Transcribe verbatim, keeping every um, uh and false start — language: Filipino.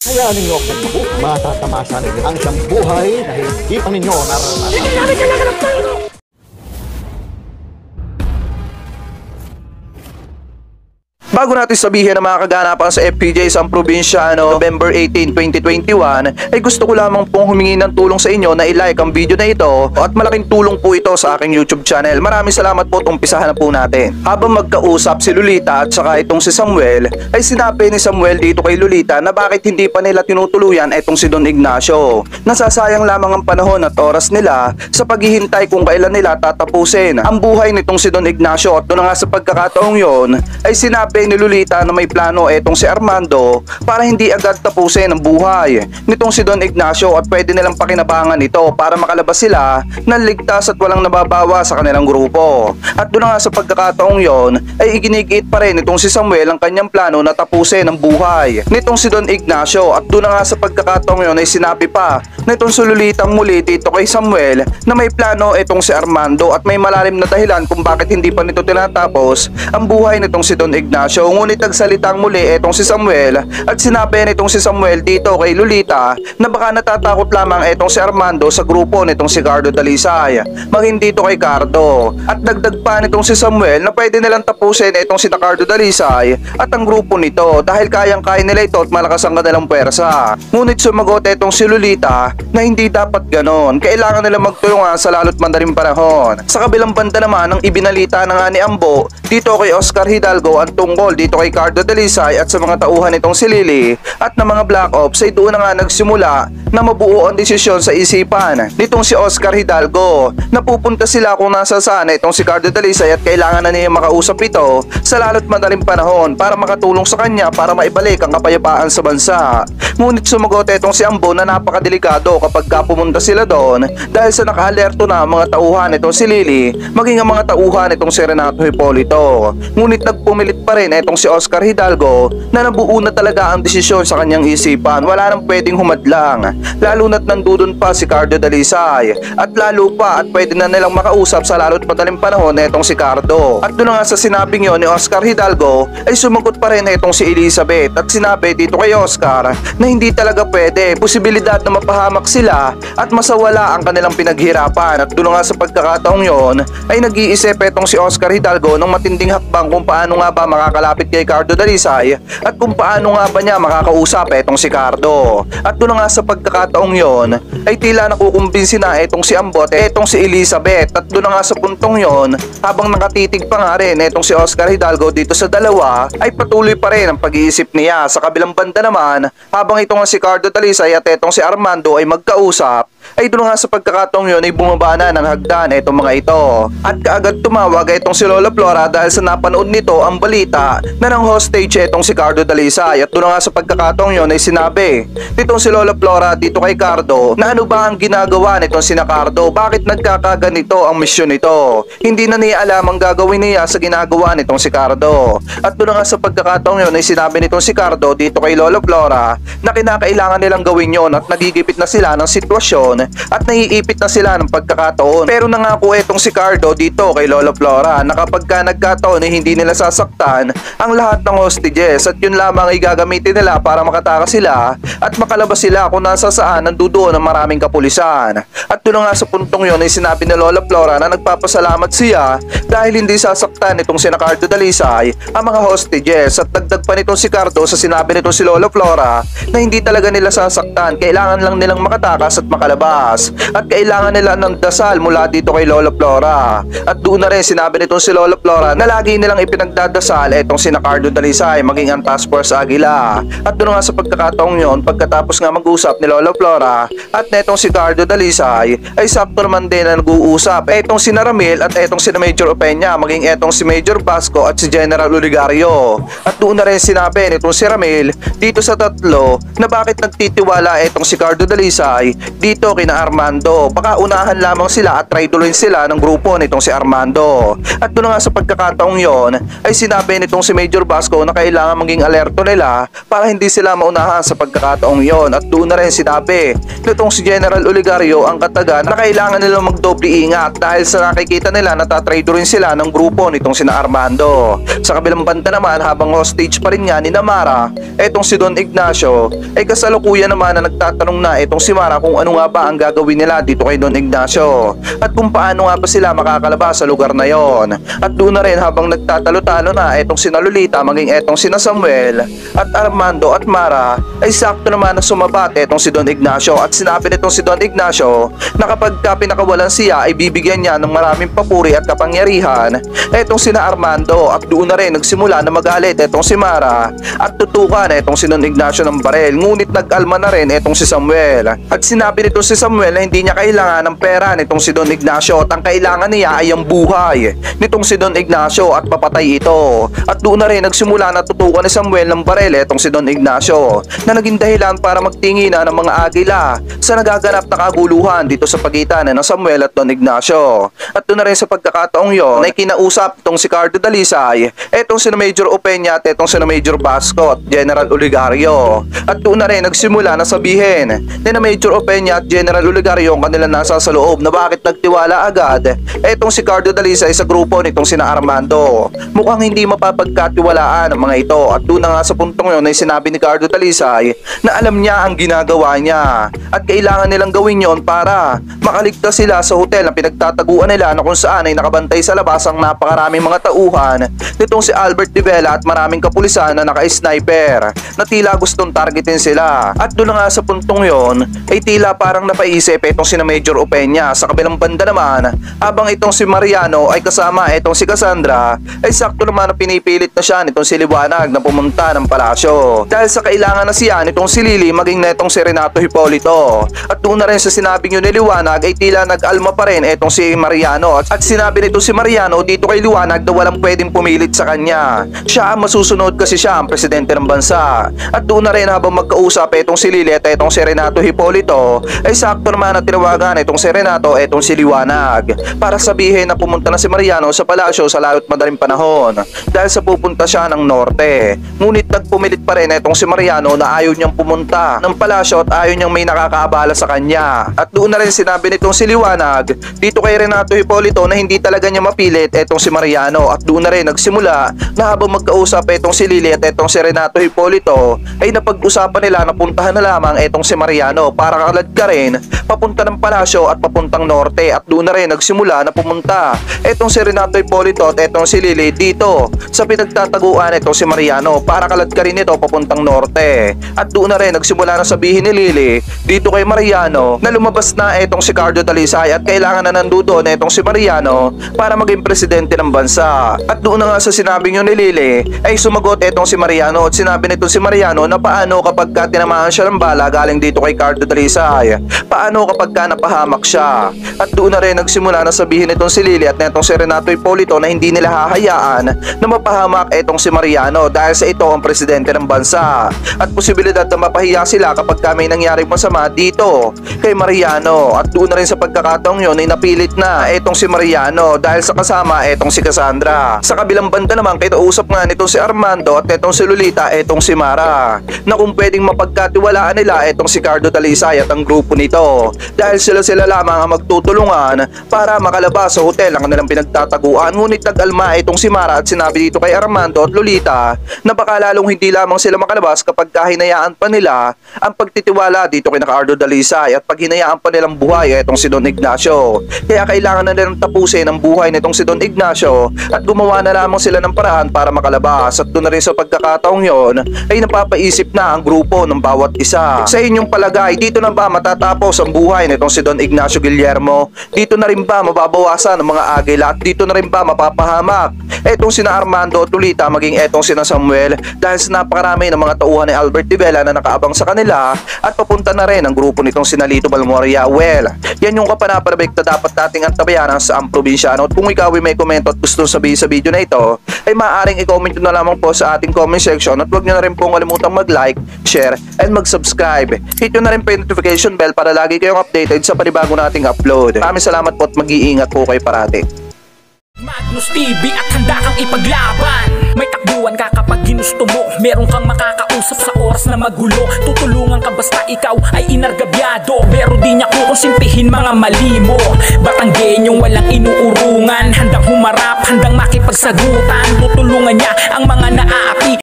Kaya ninyo kung ako, matatamasa ninyo ang siyang buhay dahil di pa ninyo naranasan. Hindi namin kailangan ng Panginoon! Bago natin sabihin ang mga kaganapan sa F P J sa probinsya no, November eighteen, twenty twenty-one, ay gusto ko lamang pong humingi ng tulong sa inyo na i-like ang video na ito at malaking tulong po ito sa aking YouTube channel. Maraming salamat po at umpisahan na po natin. Habang magkausap si Lolita at saka itong si Samuel, ay sinabi ni Samuel dito kay Lolita na bakit hindi pa nila tinutuluyan itong si Don Ignacio. Nasasayang lamang ang panahon at oras nila sa paghihintay kung kailan nila tatapusin ang buhay nitong si Don Ignacio, at doon nga sa pagkakataong yon ay sinabi ni Lolita na may plano etong si Armando para hindi agad tapusin ang buhay nitong si Don Ignacio at pwede nilang pakinabangan ito para makalabas sila ng ligtas at walang nababawa sa kanilang grupo. At doon nga sa pagkakataong yon ay iginigiit pa rin itong si Samuel ang kanyang plano na tapusin ang buhay nitong si Don Ignacio, at doon nga sa pagkakataong yon ay sinabi pa nitong si Lolita muli dito kay Samuel na may plano itong si Armando at may malalim na dahilan kung bakit hindi pa nito tinatapos ang buhay nitong si Don Ignacio. Ngunit nagsalitang muli etong si Samuel at sinabi nitong si Samuel dito kay Lolita na baka natatakot lamang etong si Armando sa grupo nitong si Cardo Dalisay, maging dito kay Cardo. At dagdag pa nitong si Samuel na pwede nilang tapusin etong si Cardo Dalisay at ang grupo nito dahil kayang-kaya nila ito at malakas ang kanilang pwersa. Ngunit sumagot etong si Lolita na hindi dapat ganon, kailangan nila magtulungan sa lalo't madaling panahon. Sa kabilang banda naman ang ibinalita na nga ni Ambo dito kay Oscar Hidalgo ang tungkol dito kay Cardo Dalisay at sa mga tauhan nitong si Lily at ng mga Black Ops ay doon na nga nagsimula na mabuo ang desisyon sa isipan nitong si Oscar Hidalgo. Napupunta sila kung nasa saan itong si Cardo Dalisay at kailangan na niya makausap ito sa lalo't madaling panahon para makatulong sa kanya para maibalik ang kapayapaan sa bansa. Ngunit sumagot itong si Ambo na napakadelikado kapag ka pumunta sila doon dahil sa naka-alerto na ang mga tauhan itong si Lily maging ang mga tauhan itong si Renato Hipolito. Ngunit nagpumilit pa rin etong si Oscar Hidalgo na nabuo na talaga ang desisyon sa kanyang isipan. Wala nang pwedeng humadlang, lalo na't nandudun pa si Cardo Dalisay at lalo pa at pwede na nilang makausap sa lalo't madaling panahon etong si Cardo. At doon nga sa sinabing yon ni Oscar Hidalgo ay sumagot pa rin etong si Elizabeth at sinabi dito kay Oscar na hindi talaga pwede, posibilidad na mapahamak sila at masawala ang kanilang pinaghirapan. At doon nga sa pagkakataong yon ay nag-iisip etong si Oscar Hidalgo ng matinding hakbang kung paano nga ba makakalapit kay Cardo Dalisay at kung paano nga ba niya makakausap etong si Cardo. At doon nga sa pagkakataong yon ay tila nakukumbinsi na etong si Ambot etong si Elizabeth. At doon nga sa puntong yon habang nakatitig pa nga rin etong si Oscar Hidalgo dito sa dalawa ay patuloy pa rin ang pag-iisip niya. Sa kabilang banda naman habang itong si Cardo Dalisay at etong si Armando ay magkausap ay doon nga sa pagkakataong yun ay bumaba na ng hagdan itong mga ito at kaagad tumawag itong si Lola Flora dahil sa napanood nito ang balita na ng hostage itong si Cardo Dalisay. At doon nga sa pagkakataong yun ay sinabi nitong si Lola Flora dito kay Cardo na ano ba ang ginagawa nitong si Cardo, bakit nagkakaganito ang misyon nito, hindi na niya alam ang gagawin niya sa ginagawa nitong si Cardo. At doon nga sa pagkakataong yun ay sinabi nitong si Cardo dito kay Lola Flora na kinakailangan nilang gawin yon at nagigipit na sila ng sitwasyon at naiipit na sila ng pagkakataon. Pero nangako etong si Cardo dito kay Lola Flora na kapag ka nagkataon ay hindi nila sasaktan ang lahat ng hostages at yun lamang ay gagamitin nila para makatakas sila at makalabas sila kung nasa saan nandudoon ang maraming kapulisan. At doon nga sa puntong yun ay sinabi ni Lola Flora na nagpapasalamat siya dahil hindi sasaktan itong si Cardo Dalisay ang mga hostages. At dagdag pa nitong si Cardo sa sinabi nitong si Lola Flora na hindi talaga nila sasaktan, kailangan lang nilang makatakas at makalabas at kailangan nila ng dasal mula dito kay Lola Flora. At doon na rin sinabi nitong si Lola Flora na lagi nilang ipinagdadasal etong si Cardo Dalisay maging ang Task Force Agila. At doon nga sa pagkakataong yon pagkatapos nga mag-usap ni Lola Flora at netong si Cardo Dalisay ay sakto naman din na nag-uusap etong si Naramil at etong si Major Opeña maging etong si Major Basco at si General Oligario. At doon na rin sinabi nitong si Ramil dito sa tatlo na bakit nagtitiwala etong si Cardo Dalisay dito kina Armando, baka unahan lamang sila at traidorin sila ng grupo nitong si Armando. At doon nga sa pagkakataong yon ay sinabi nitong nitong si Major Vasco na kailangan maging alerto nila para hindi sila maunahan sa pagkakataong yon. At doon na rin sinabi nitong si General Oligario ang kataga na kailangan nilang magdoble ingat dahil sa nakikita nila na tatraido rin sila ng grupo nitong sina Armando. Sa kabilang banda naman, habang hostage pa rin nga ni Mara etong si Don Ignacio, ay kasalukuyan naman na nagtatanong na etong si Mara kung ano nga ba ang gagawin nila dito kay Don Ignacio at kung paano nga ba sila makakalabas sa lugar na yon. At doon na rin habang nagtatalo-talo na etong sina Lolita maging etong sina Samuel at Armando at Mara, ay sakto naman na sumabate etong si Don Ignacio at sinabi nitong si Don Ignacio na kapag ka pinakawalan siya ay bibigyan niya ng maraming papuri at kapangyarihan etong sina Armando. At doon na rin nagsimula na magalit etong si Mara at tutukan etong si Don Ignacio ng barel, ngunit nag-alma na rin etong si Samuel at sinabi nito si Samuel na hindi niya kailangan ng pera nitong si Don Ignacio at ang kailangan niya ay ang buhay nitong si Don Ignacio at papatay ito. At doon na rin nagsimula na tutukan ni Samuel ng barel etong si Don Ignacio na naging dahilan para magtingina ng mga agila sa nagaganap na kaguluhan dito sa pagitan ng Samuel at Don Ignacio. At doon na rin sa pagkakataong yon ay kinausap itong si Cardo Dalisay etong si Major Opeña at etong si Major Vasco at General Oligario. At doon na rin nagsimula na sabihin ni na Major Opeña at General Oligario ang kanilang nasa sa loob na bakit nagtiwala agad etong si Cardo Dalisay sa grupo nitong sina Armando. Mukhang hindi mapapagkatiwalaan ang mga ito. At doon na nga sa puntong yun ay sinabi ni Cardo Dalisay na alam niya ang ginagawa niya at kailangan nilang gawin yon para makaligtas sila sa hotel na pinagtataguan nila na kung saan ay nakabantay sa labas ang napakaraming mga tauhan nitong si Albert de Vela at maraming kapulisan na naka-sniper na tila gustong targetin sila. At doon na nga sa puntong yon ay tila parang napaisip itong si Major Opeña. Sa kabilang banda naman, habang itong si Mariano ay kasama itong si Cassandra, ay sakto naman na pinipilit na siya nitong si Liwanag na pumunta ng palasyo dahil sa kailangan na siya nitong si Lily maging netong si Renato Hipolito. At doon na rin sa sinabing yun ni Liwanag ay tila nag-alma pa rin itong si Mariano at, at sinabi nito si Mariano dito kay Liwanag na walang pwedeng pumilit sa kanya. Siya ang masusunod kasi siya ang presidente ng bansa. At doon na rin habang magkausap itong si Lily at itong si Renato Hipolito ay sakto naman na tinawagan itong si Renato itong si Liwanag para sabihin na pumunta na si Mariano sa palasyo sa lalo't madaling panahon dahil sa pupunta siya ng norte. Ngunit nagpumilit pa rin itong si Mariano na ayaw niyang pumunta ng palasyo at ayaw niyang may nakakaabala sa kanya. At doon na rin sinabi nitong si Liwanag dito kay Renato Hipolito na hindi talaga niya mapilit itong si Mariano. At doon na rin nagsimula na habang magkausap itong si Lily at itong si Renato Hipolito ay napag-usapan nila na puntahan na lamang itong si Mariano para kalad ka rin papunta ng palasyo at papuntang norte. At doon na rin nagsimula na pumunta itong si Renato Hipolito at itong si Lily dito sa pinagtataguan itong si Mariano para kalad ka rin ito papuntang norte. At doon na rin nagsimula na sabihin ni Lily dito kay Mariano na lumabas na itong si Cardo Dalisay at kailangan na nandoon itong si Mariano para maging presidente ng bansa. At doon na nga sa sinabing yun ni Lily ay sumagot itong si Mariano at sinabi nito si Mariano na paano kapag ka tinamaan siya ng bala galing dito kay Cardo Dalisay, paano kapag ka napahamak siya. At doon na rin nagsimula na sabihin itong si Lily at itong si Renato Hipolito na hindi nila hahayaan na mapahamak itong si Mariano dahil sa ito ang presidente ng bansa at posibilidad na mapahiya sila kapag ka may nangyaring masama dito kay Mariano. At doon na rin sa pagkakataong yun ay napilit na itong si Mariano dahil sa kasama itong si Cassandra. Sa kabilang banda naman kinausap nga nitong si Armando at itong si Lolita itong si Mara na kung pwedeng mapagkatiwalaan nila itong si Cardo Dalisay at ang grupo nito dahil sila sila lamang ang magtutulungan para makalabas sa hotel ang kanilang pinagtataguan. Ngunit nag-alma itong si Mara at sinabi dito kay Armando at Lolita na baka lalong hindi lamang sila makalabas kapag kahinayaan pa nila ang pagtitiwala dito kay Cardo Dalisay at paghinayaan pa nilang buhay itong si Don Ignacio. Kaya kailangan na nilang tapusin ang buhay nitong si Don Ignacio at gumawa na lamang sila ng paraan para makalabas. At doon na rin sa pagkakataong yon ay napapaisip na ang grupo ng bawat isa. Sa inyong palagay, dito na ba matatapos ang buhay nitong si Don Ignacio Guillermo? Dito na rin ba mababawasan ang mga agila at dito na rin ba mapapahamak etong sina Armando at Lolita maging etong sina Samuel dahil sa napakarami ng mga tauhan ni Albert de Vela na nakaabang sa kanila at papunta na rin ang grupo nitong sina Lito Balmoria? Well, yan yung kapanapanabik na dapat nating antabayanan sa ang probinsyano. At kung ikaw ay may komento at gusto sabihin sa video na ito ay maaaring i-comment nyo na lamang po sa ating comment section at huwag nyo na rin pong kalimutang mag-like, share, and mag-subscribe. Hit nyo na rin po yung notification bell para lagi kayong updated sa panibago nating upload. Maraming salamat po at mag-iingat po kayo parati. Magnus T V at handa kang ipaglaban. May takbuhan ka kapag ginusto mo. Meron kang makakausap sa oras na magulo. Tutulungan ka basta ikaw ay inargabyado. Pero di niya kukonsintihin mga mali mo. Batanggenyong walang inuurungan, handang humarap, handang makipagsagutan. Tutulungan niya ang mga naaapi.